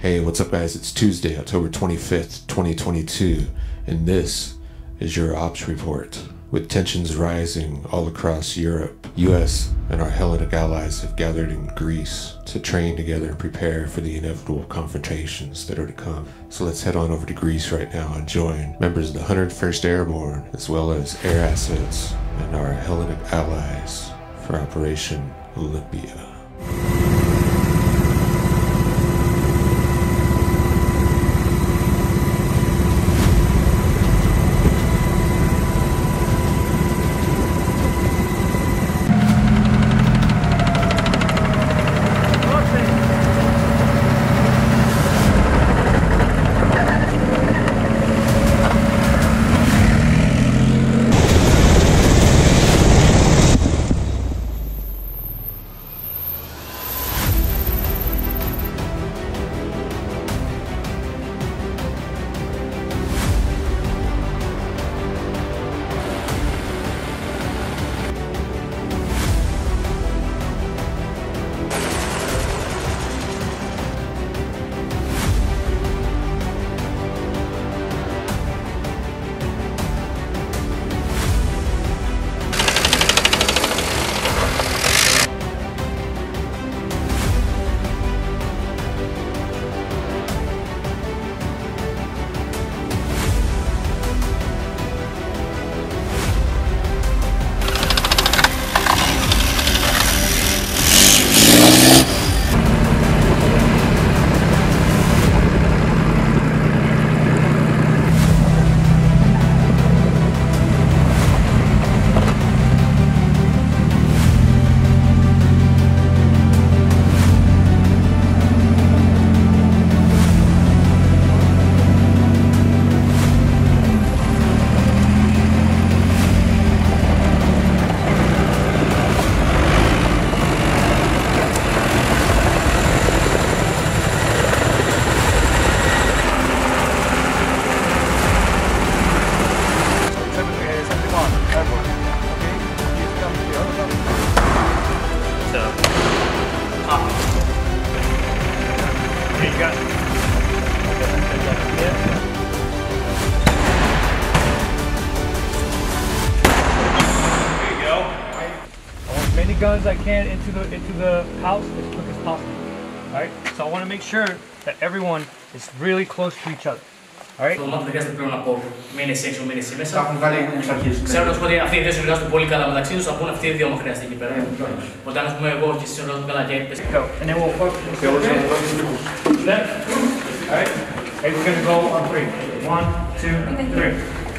Hey, what's up guys? It's Tuesday, October 25th, 2022, and this is your ops report. With tensions rising all across Europe, US and our Hellenic allies have gathered in Greece to train together and prepare for the inevitable confrontations that are to come. So let's head on over to Greece right now and join members of the 101st Airborne, as well as air assets and our Hellenic allies for Operation Olympia. Guns I can into the house as quick as possible. Alright? So I want to make sure that everyone is really close to each other. Alright? Το μάτι δεν χρειάζεται πλέον να πω μήνες έξω, μήνες μέσα. Ξέρω να σου πω ότι αυτοί οι δύο συνεργάζονται πολύ καλά μεταξύ τους, θα πούνε αυτοί οι δύο μα χρειάζεται εκεί πέρα. Οπότε αν πούμε εγώ και εσείς συνεργάζονται καλά και έπαιζε. And then we'll focus. Left. Alright? Hey, we're going to go on three. 1, 2, 3.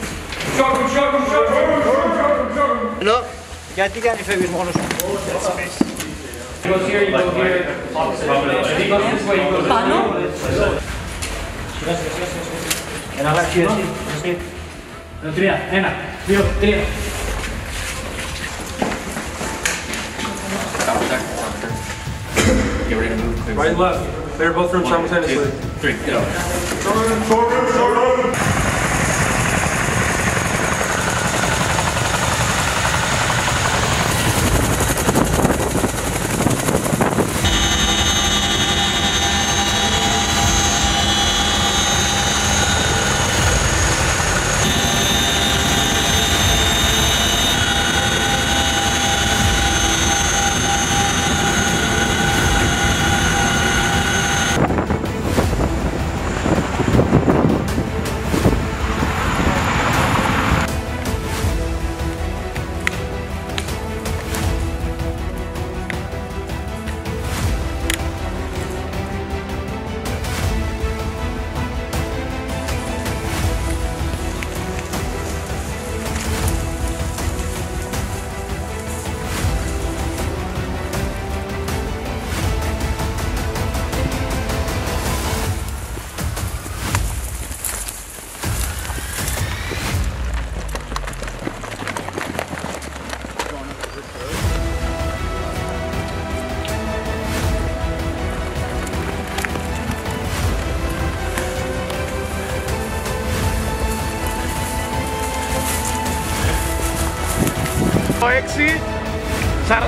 Hello? Γιατί κάνει φεύγεις μόνος σου? He goes here, you go here. He goes this way, you go this way. Ένα αλλάξει εσύ. Τρία, ένα, δύο, τρία. Get ready to move. Right and left. Clear both rooms simultaneously. 3, go. Το 6,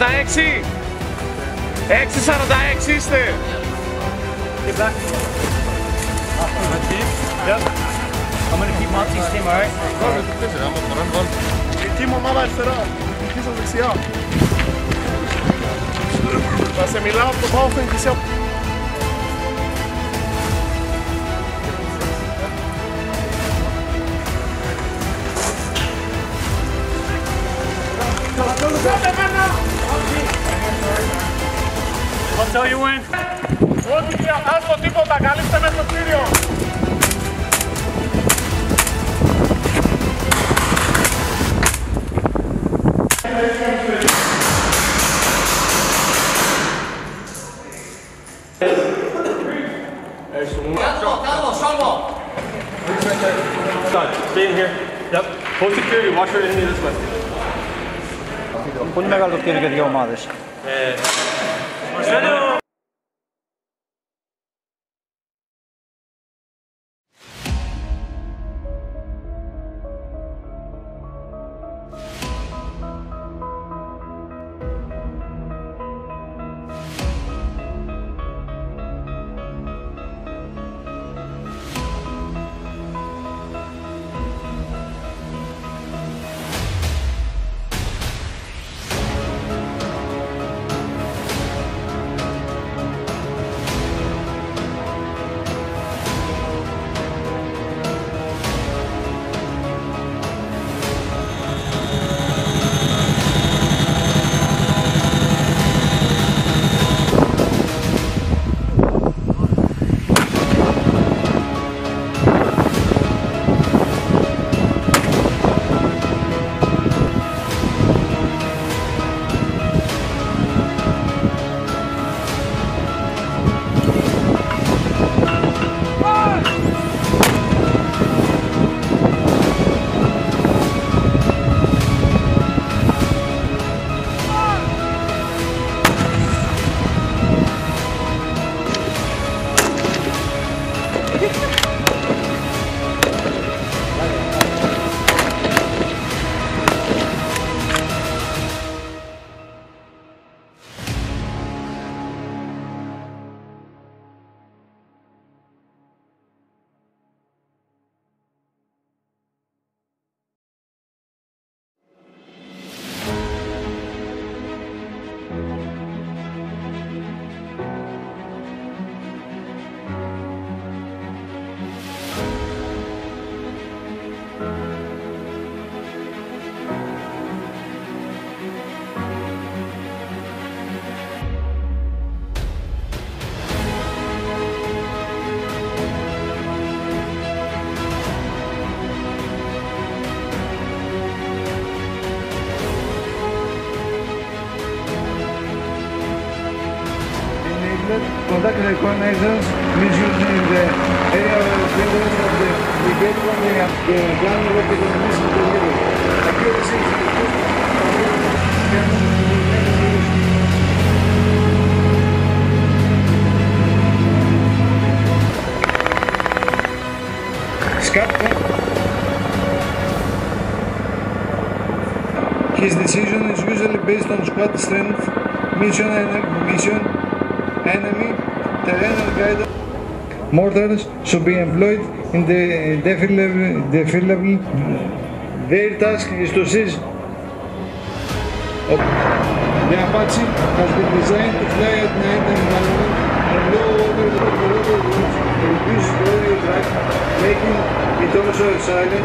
46, 6-46 είστε. Yep. I'm gonna keep Monty's team, alright? Team ομάδα αριστερά, δική σας δεξιά. Θα σε μιλάω από το Baufen και σε... I'll tell you when. Ό,τι και άστο τίποτα, καλύψτε με στο κτίριο. Stay in here. Yep. Hold security, watch for enemy this way. Πολύ μεγάλο το κτίριο για δύο ομάδες. Conduct reconnaissance missions in the area of the brigade when they have planning what they can mission delivery. Accuracy is His decision is usually based on squad strength, mission, enemy, terrain and guidance. Mortars should be employed in the defillable. Their task is to seize. The Apache has been designed to fly at night environment and low over the water routes to reduce radio drag, making it also silent.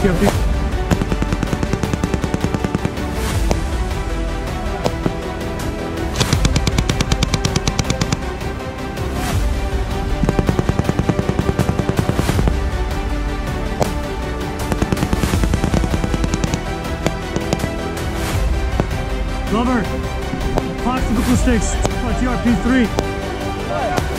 TRP. Lover, proximal sticks, TRP 3.